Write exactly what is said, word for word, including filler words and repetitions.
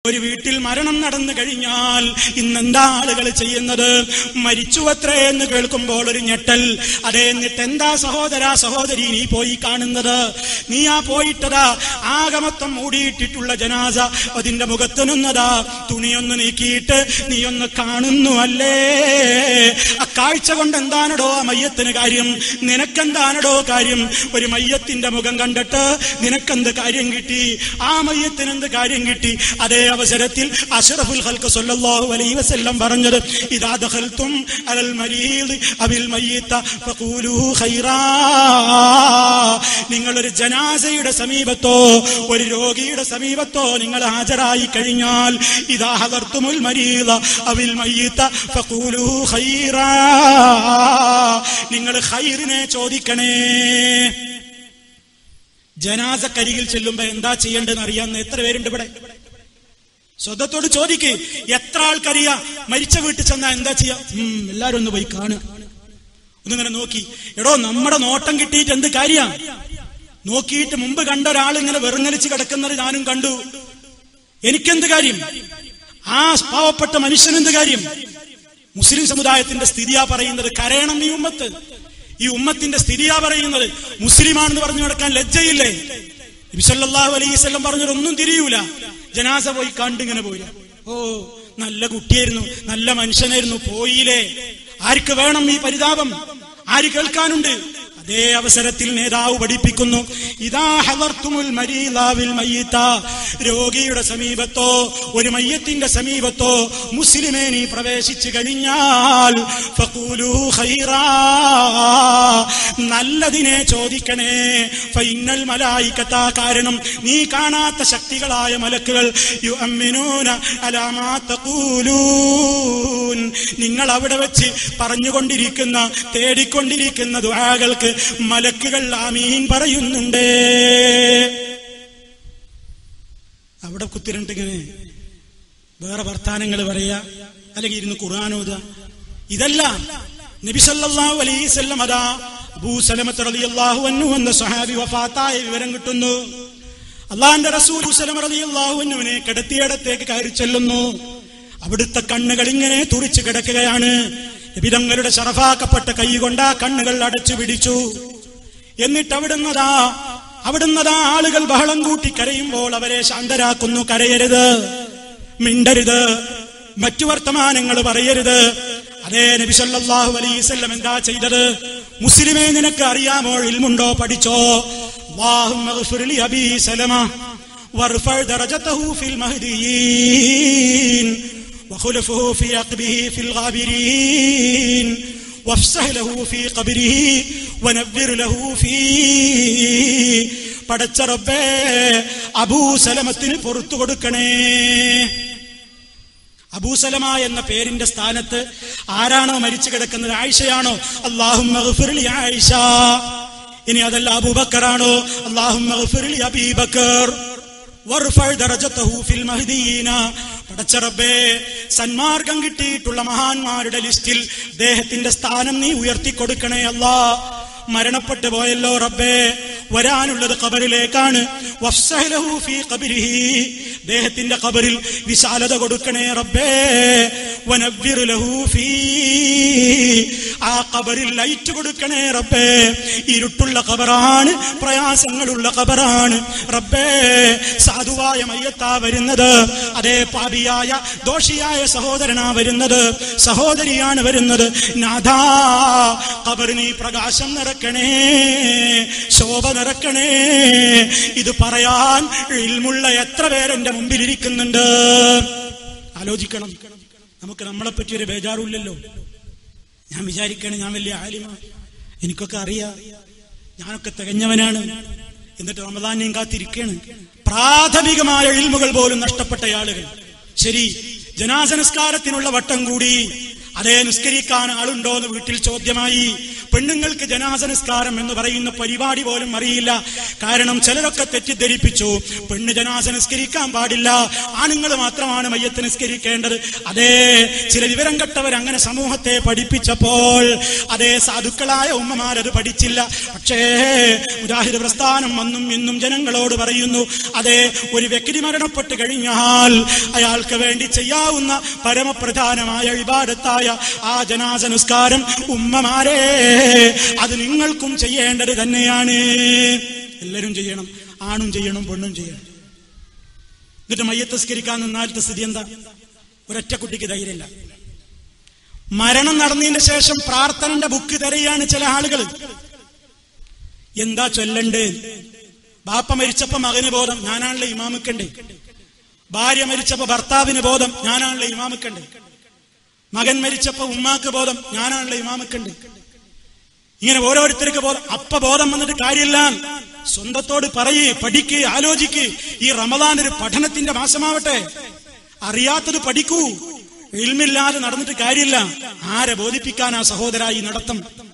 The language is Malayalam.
ഒരു വീട്ടിൽ മരണം നടന്നു കഴിഞ്ഞാൽ ഇന്നെന്താ ആളുകൾ ചെയ്യുന്നത്? മരിച്ചുവത്രേ എന്ന് കേൾക്കുമ്പോൾ ഒരു ഞെട്ടൽ. അതേ, എന്നിട്ട് എന്താ സഹോദര സഹോദരി നീ പോയി കാണുന്നത്? നീ ആ പോയിട്ടതാ ആകമൊത്തം മൂടിയിട്ടിട്ടുള്ള ജനാസ, അതിന്റെ മുഖത്തുനിന്നതാ തുണിയൊന്ന് നീക്കിയിട്ട് നീ ഒന്ന് കാണുന്നു അല്ലേ? ആ കാഴ്ച കൊണ്ട് എന്താണടോ ആ മയ്യത്തിന് കാര്യം? നിനക്കെന്താണടോ കാര്യം? ഒരു മയ്യത്തിന്റെ മുഖം കണ്ടിട്ട് നിനക്കെന്ത് കാര്യം കിട്ടി? ആ മയ്യത്തിന് എന്ത് കാര്യം കിട്ടി? അതേ അവസരത്തിൽ അഷ്റഫുൽ ഖൽഖ് സ്വല്ലല്ലാഹു അലൈഹി വസല്ലം പറഞ്ഞത്, ഇദാ ദഖൽതും അലൽ മരീദ് അബിൽ മയ്യിത ഫഖൂലു ഖൈറാ. നിങ്ങൾ ഒരു ജനാസയുടെ സമീപത്തോ ഒരു രോഗിയുടെ സമീപത്തോ നിങ്ങൾ ഹാജരായി കഴിഞ്ഞാൽ, ഇദാ ഹദർതുമുൽ മരീദ അബിൽ മയ്യിത ഫഖൂലു ഖൈറാ, നിങ്ങൾ ഖൈറിനെ ചോദിക്കണേ. ജനാസക്കരികിൽ ചെല്ലുമ്പോ എന്താ ചെയ്യേണ്ടതെന്ന് അറിയാവുന്ന എത്ര പേരുണ്ട് ഇവിടെ? സ്വന്തത്തോട് ചോദിക്ക്, എത്ര ആൾക്കറിയാ മരിച്ച വീട്ടിൽ ചെന്നാ എന്താ ചെയ്യാ? ഉം എല്ലാരും ഒന്ന് പോയി കാണുക, ഒന്നിങ്ങനെ നോക്കി. എടോ, നമ്മുടെ നോട്ടം കിട്ടിയിട്ട് എന്ത് കാര്യ? നോക്കിയിട്ട് മുമ്പ് കണ്ട ഒരാൾ ഇങ്ങനെ വെറുങ്ങലിച്ച് കിടക്കുന്നത് ഞാനും കണ്ടു, എനിക്കെന്ത് കാര്യം? ആ പാവപ്പെട്ട മനുഷ്യനെന്ത് കാര്യം? മുസ്ലിം സമുദായത്തിന്റെ സ്ഥിതിയാ പറയുന്നത്. കരയണം ഈ ഉമ്മത്ത്, ഈ ഉമ്മത്തിന്റെ സ്ഥിതിയാ പറയുന്നത്. മുസ്ലിമാണെന്ന് പറഞ്ഞു നടക്കാൻ ലജ്ജയില്ലേ? നബി സല്ലല്ലാഹു അലൈഹി വസല്ലം പറഞ്ഞതൊന്നും തിരിയൂല. ജനാസ പോയി കണ്ടിങ്ങനെ പോയില്ല. ഓ, നല്ല കുട്ടിയായിരുന്നു, നല്ല മനുഷ്യനായിരുന്നു, പോയില്ലേ? ആർക്ക് വേണം ഈ പരിതാപം? ആര് കേൾക്കാനുണ്ട്? അതേ അവസരത്തിൽ നേതാവ് പഠിപ്പിക്കുന്നു, ഇദാ ഹദർതുമുൽ മരീദ ബിൽ മയ്യിത, രോഗിയുടെ സമീപത്തോ ഒരു മയ്യത്തിന്റെ സമീപത്തോ മുസ്ലിമേ നീ പ്രവേശിച്ചു കഴിഞ്ഞാൽ, ഫഖൂലു ഖൈറാ, നല്ലതിനെ ചോദിക്കണേ. ഫഇന്നൽ മലായികത, കാരണം നീ കാണാത്ത ശക്തികളായ മലക്കുകൾ, യുഅമ്മിനൂന അലാ മാ തഖൂലൂൻ, നിങ്ങൾ അവിടെ വെച്ച് പറഞ്ഞുകൊണ്ടിരിക്കുന്ന തേടിക്കൊണ്ടിരിക്കുന്ന ദുആകൾക്ക് മലക്കുകൾ ആമീൻ പറയുന്നുണ്ട്. അവിടെ കുത്തിരണ്ടിങ്ങനെ വേറെ വർത്താനങ്ങൾ പറയാ, അല്ലെങ്കിൽ ഇരുന്ന് ഖുർആൻ ഓതുക, ഇതല്ല. നബി സല്ലല്ലാഹു അലൈഹി വസല്ലം അതാ അബൂ സലമ റളിയല്ലാഹു അൻഹു എന്ന സ്വഹാബി വഫാത്തായ വിവരം കിട്ടുന്നു. അല്ലാഹുവിന്റെ റസൂൽ സലമ റളിയല്ലാഹു അൻഹുവിനെ കിടത്തിയിടത്തേക്ക് കയറി ചെല്ലുന്നു. അവിടുത്തെ കണ്ണുകൾ ഇങ്ങനെ തുറിച്ചു കിടക്കുകയാണ്. നബിതങ്ങളുടെ ശറഫാക്കപ്പെട്ട കൈ കൊണ്ട് ആ കണ്ണുകൾ അടച്ചു പിടിച്ചു. എന്നിട്ട് അവിടുന്നതാ അവിടുന്നതാ ആളുകൾ ബഹളം കൂട്ടി കരയുമ്പോൾ അവരെ ശാന്തരാക്കുന്നു. കരയരുത്, മിണ്ടരുത്, മറ്റു വർത്തമാനങ്ങൾ പറയരുത്. അതേ, നബി സല്ലല്ലാഹു അലൈഹി വസല്ലം എന്താ ചെയ്തത്? മുസ്ലിമേ, നിനക്ക് അറിയാമോ, ഇൽമുണ്ടോ, പഠിച്ചോ? അല്ലാഹുമ്മ ഗ്ഫിർ ലി അബീ സലമ വർഫഅ ദറജതഹു ഫിൽ മഹ്ദിയീൻ وخلفه في عقبه في الغابرين وافسح له في قبره ونبر له فيه. പടച്ച റബ്ബേ, അബൂ സലമത്തിന് പുറത്തു കൊടുക്കണേ. അബൂ സലമ എന്ന പേരിന്റെ സ്ഥാനത്ത് ആരാണോ മരിച്ചു കിടക്കുന്നത്? ആയിഷയാണോ? അല്ലാഹുമ്മ ഗ്ഫിർ ലി ആയിഷ. ഇനി അതല്ല അബൂബക്കറാണോ? അല്ലാഹുമ്മ ഗ്ഫിർ ലി അബീ ബക്കർ വർഫഅ ദറജതഹു ഫിൽ മഹ്ദിയീന. പടച്ച റബ്ബേ, സന്മാർഗം കിട്ടിയിട്ടുള്ള മഹാന്മാരുടെ ലിസ്റ്റിൽ ദേഹത്തിന്റെ സ്ഥാനം നീ ഉയർത്തിക്കൊടുക്കണേ അല്ലാ. മരണപ്പെട്ടു പോയല്ലോ റബ്ബേ, വരാനുള്ളത് ഖബറിലേക്കാണ്. വഫ്സഹ് ലഹു ഫീ ഖബരിഹി, ദേഹത്തിന്റെ ഖബറിൽ വിശാലത കൊടുക്കണേ റബ്ബേ. വനവ്വിർ ലഹു ഫീ, ആ ഖബറിൽ ലൈറ്റ് കൊടുക്കണേ റബ്ബേ. ഇരുട്ടുള്ള ഖബറാണ്, പ്രയാസങ്ങളുള്ള ഖബറാണ് റബ്ബേ. സാധുവായ മയ്യത്താ വരുന്നത്, അതേ പാപിയായ ദോഷിയായ സഹോദരനാ വരുന്നത്, സഹോദരിയാണ് വരുന്നത്. നാഥാ, ഖബറിൽ നീ പ്രകാശം നിറക്കണേ, ശോഭ നിറക്കണേ. ഇത് പറയാൻ ഇൽമുള്ള എത്ര പേരെന്റെ മുമ്പിൽ ഇരിക്കുന്നുണ്ട്? ആലോചിക്കണം. നമുക്ക് നമ്മളെ പറ്റി ഒരു ബേജാറില്ലല്ലോ. ഞാൻ വിചാരിക്കണേ ഞാൻ വലിയ ആലിമാ, എനിക്കൊക്കെ അറിയാം, ഞാനൊക്കെ തികഞ്ഞവനാണ്. എന്നിട്ട് റമദാനെയും കാത്തിരിക്കാണ്. പ്രാഥമികമായ ഇൽമുകൾ പോലും നഷ്ടപ്പെട്ട ആളുകൾ. ശരി, ജനാസ നിസ്കാരത്തിനുള്ള വട്ടം കൂടി, അതേ നിസ്കരിക്കാൻ ആളുണ്ടോ എന്ന് വീട്ടിൽ ചോദ്യമായി. പെണ്ണുങ്ങൾക്ക് ജനാസ നിസ്കാരം എന്ന് പറയുന്ന പരിപാടി പോലും അറിയില്ല. കാരണം ചിലരൊക്കെ തെറ്റിദ്ധരിപ്പിച്ചു, പെണ്ണ് ജനാസ നിസ്കരിക്കാൻ പാടില്ല, ആണുങ്ങൾ മാത്രമാണ് മയ്യത്ത് നിസ്കരിക്കേണ്ടത്. അതേ, ചില വിവരം കെട്ടവർ അങ്ങനെ സമൂഹത്തെ പഠിപ്പിച്ചപ്പോൾ അതേ സാധുക്കളായ ഉമ്മമാരത് പഠിച്ചില്ല. പക്ഷേ മുജാഹിദ് പ്രസ്ഥാനം അന്നും ഇന്നും ജനങ്ങളോട് പറയുന്നു, അതേ, ഒരു വ്യക്തി മരണപ്പെട്ട് കഴിഞ്ഞാൽ അയാൾക്ക് വേണ്ടി ചെയ്യാവുന്ന പരമപ്രധാനമായ ഇബാദത്തായ ആ ജനാസ നിസ്കാരം ഉമ്മമാരെ അത് നിങ്ങൾക്കും ചെയ്യേണ്ടത് തന്നെയാണ്. എല്ലാവരും ചെയ്യണം, ആണും ചെയ്യണം, പെണ്ണും ചെയ്യണം. എന്നിട്ട് മയ്യത്ത് നിസ്കരിക്കാൻ നിന്നാലത്തെ സ്ഥിതി എന്താ? ഒരൊറ്റ കുട്ടിക്ക് ധൈര്യമില്ല. മരണം നടന്നതിന് ശേഷം പ്രാർത്ഥനന്റെ ബുക്ക് തിരയാണ് ചില ആളുകൾ. എന്താ ചൊല്ലണ്ട്? ബാപ്പ മരിച്ചപ്പോ മകന് ബോധം, ഞാനാണല്ലോ ഇമാമിക്കണ്ടേ. ഭാര്യ മരിച്ചപ്പോ ഭർത്താവിന് ബോധം, ഞാനാണല്ലോ ഇമാമിക്കണ്ടേ. മകൻ മരിച്ചപ്പോ ഉമ്മാക്ക് ബോധം, ഞാനാണല്ലോ ഇമാമിക്കണ്ടേ. ഇങ്ങനെ ഓരോരുത്തർക്ക് ബോധം. അപ്പ ബോധം വന്നിട്ട് കാര്യമില്ല. സ്വന്തത്തോട് പറയേ, പഠിക്ക്, ആലോചിക്ക്. ഈ റമദാൻ ഒരു പഠനത്തിന്റെ മാസമാവട്ടെ. അറിയാത്തത് പഠിക്കൂ. ഇൽമില്ലാതെ നടന്നിട്ട് കാര്യമില്ല. ആരെ ബോധിപ്പിക്കാനാ സഹോദരായി നടത്തം?